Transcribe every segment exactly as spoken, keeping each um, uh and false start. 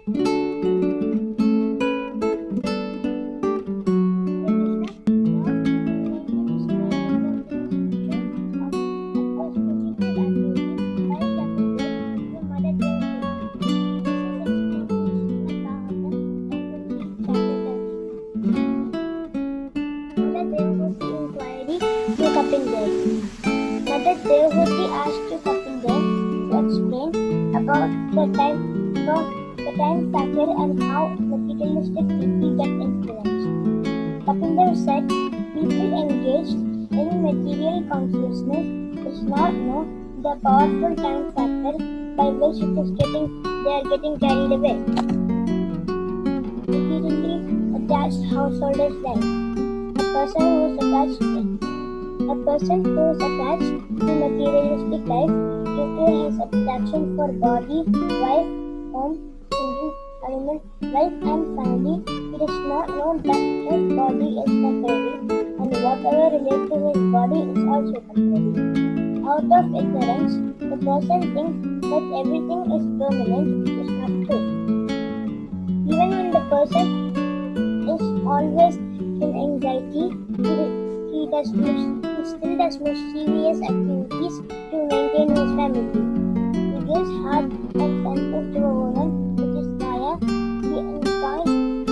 Kapinder. Mother Devhuti asked to Kapinder to explain about the time about the time factor and how materialistic people get influenced. Kapinder said people engaged in material consciousness does not know the powerful time factor by which it is getting they are getting carried away. Materially attached householders life. A person who is attached A person who is attached to materialistic life due to his attraction for body, wife, home, children, animal, wealth and family, he does not know that his body is temporary and whatever relates to his body is also temporary. Out of ignorance, the person thinks that everything is permanent, which is not true. Even when the person is always in anxiety, he does he still does mischievous activities to maintain his family. He gives heart and senses to a woman, which is Maya. He enjoys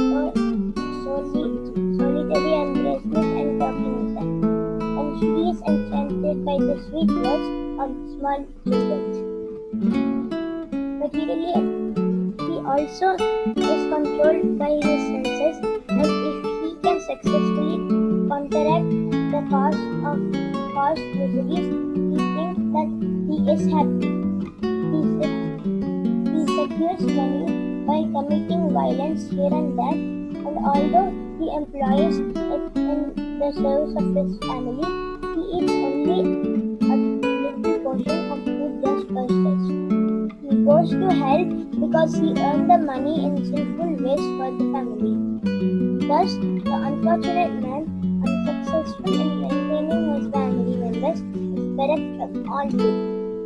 solitary embracement and talking with her. And she is enchanted by the sweet words of small children. Materially, he also is controlled by his senses, and if he can successfully counteract the cause of past miseries, he thinks that he is happy. He, he secures money by committing violence here and there, and although he employs it in the service of his family, he eats only a little portion of food just purchased. He goes to hell because he earned the money in sinful ways for the family. Thus, the unfortunate man, unsuccessful in maintaining his family members, is bereft of all good.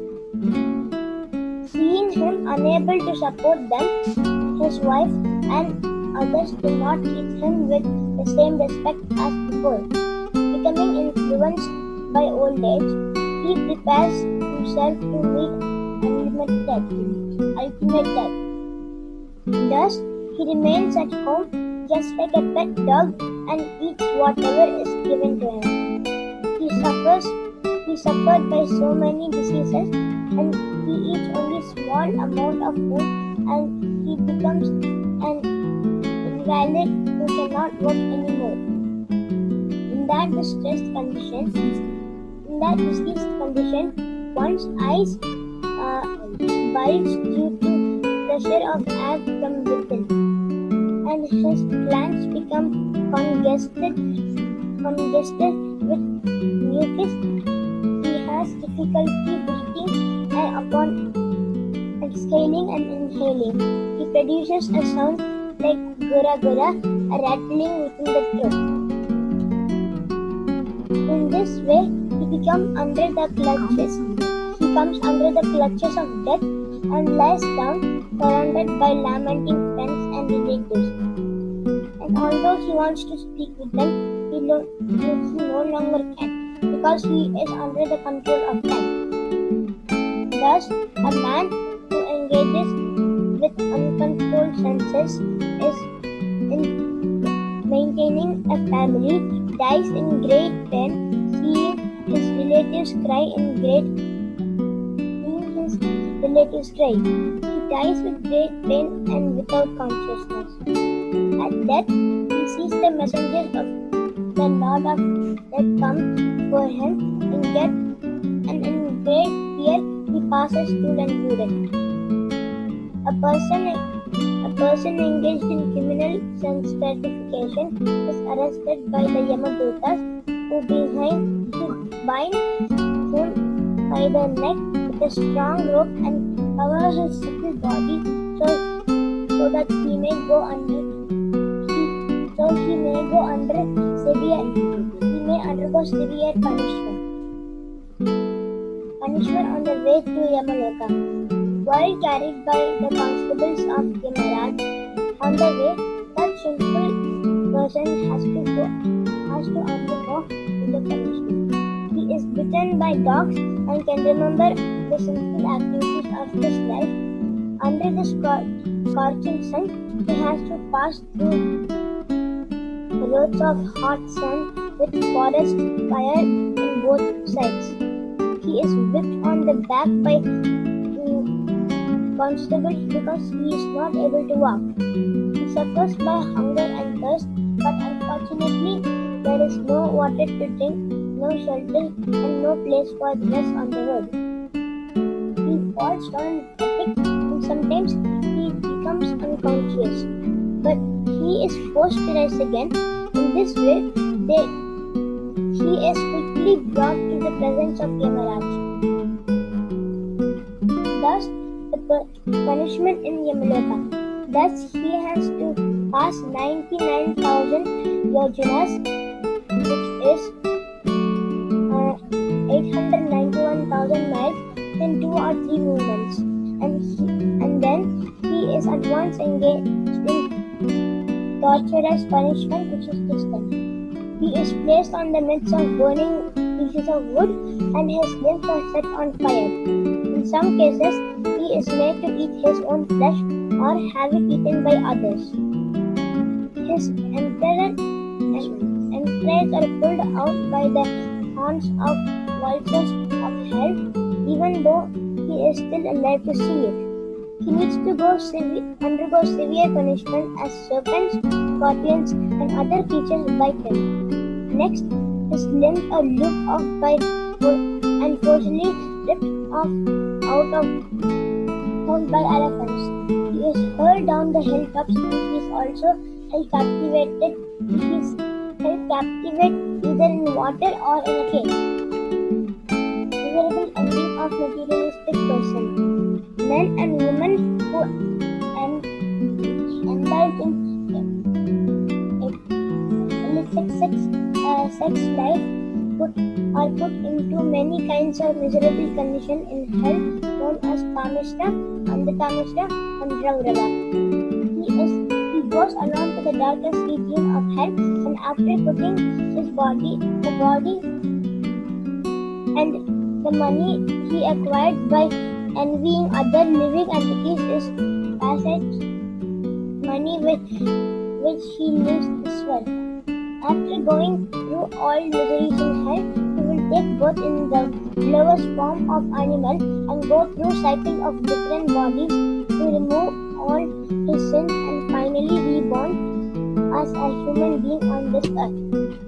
Seeing him unable to support them, his wife and others do not treat him with the same respect as before. Becoming influenced by old age, he prepares himself to meet ultimate death. Ultimate death. Thus, he remains at home just like a pet dog and eats whatever is given to him. He suffers, he suffered by so many diseases, and he eats only small amount of food, and he becomes an invalid who cannot work anymore. In that distressed condition, in that diseased condition, one's eyes uh, bulge due to pressure of air from within, and his glands become congested, congested with mucus. He has difficulty breathing and upon exhaling and inhaling. He produces a sound like gura gura, a rattling within the throat. In this way, he becomes under the clutches. He comes under the clutches of death and lies down, surrounded by lamenting friends and relatives. And although he wants to speak with them, he, lo- he no longer can, because he is under the control of them. Thus, a man who engages with uncontrolled senses is in maintaining a family, dies in great pain, seeing his relatives cry in great seeing his relatives cry. He dies with great pain and without consciousness. At death, he sees the messengers of the Lord of Death come for him in death, and in great fear he passes stool and urine. A person, a person engaged in criminal sense gratification is arrested by the Yamadutas, who behind who bind him by the neck with a strong rope and cover his simple body so, so that he may go under he, so he may go under severe he may undergo severe punishment. Punishment on the way to Yamaloka. while carried by the constables of Yamaraj. On the way, that sinful person has to go, has to undergo the punishment. He is bitten by dogs and can remember the sinful activities of his life. Under the scorching sun, he has to pass through roads of hot sand with forest fire on both sides. He is whipped on the back by constables because he is not able to walk. He suffers by hunger and thirst, but unfortunately there is no water to drink, no shelter, and no place for rest on the road. He falls down fatigue and sometimes he becomes unconscious, but he is forced to rise again. In this way, they, he is quickly brought to the presence of Yamaraj. Thus, the punishment in Yamaloka. Thus, he has to pass ninety-nine thousand yojanas, which is uh, eight hundred ninety-one thousand miles, in two or three movements, and he, and then he is at once engaged in torturous punishment, which is distant. He is placed on the midst of burning pieces of wood, and his limbs are set on fire. In some cases, he is made to eat his own flesh or have it eaten by others. His entrails are pulled out by the horns of vultures of hell, even though he is still alive to see it. He needs to go sev- undergo severe punishment as serpents, scorpions, and other creatures bite him. Next, his limbs are looped off by and forcibly ripped off out of held by elephants. He is hurled down the hilltops, and he is also held captivated. He is held captivated either in water or in a cave. Miserable ending of materialistic person. Men and women who indulge in illicit sex, uh, sex life put, are put into many kinds of miserable conditions in hell, known as Kamishra, Andakamishra, and Raurava. He is he goes along to the darkest region of hell, and after putting his body, the body and the money he acquired by envying other living entities is passage money with which he lives this world. After going through all miseries in hell, he will take birth in the lowest form of animal and go through cycle of different bodies to remove all his sins and finally reborn as a human being on this earth.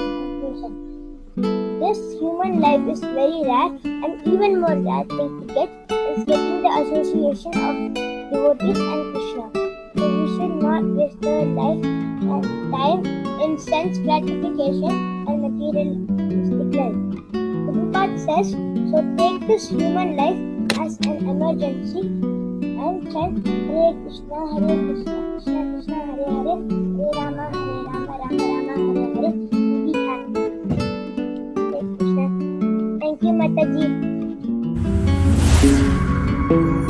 This human life is very rare, and even more rare thing to get is getting the association of devotees and Krishna. So we should not waste our life and time in sense gratification and materialistic life. Prabhupada says, so take this human life as an emergency and chant Hare Krishna, Hare Krishna, Krishna Krishna, Hare Hare, Hare Rama, Hare Rama, Rama Rama, Hare Hare, and be happy. Hare Krishna. Thank you, Mataji.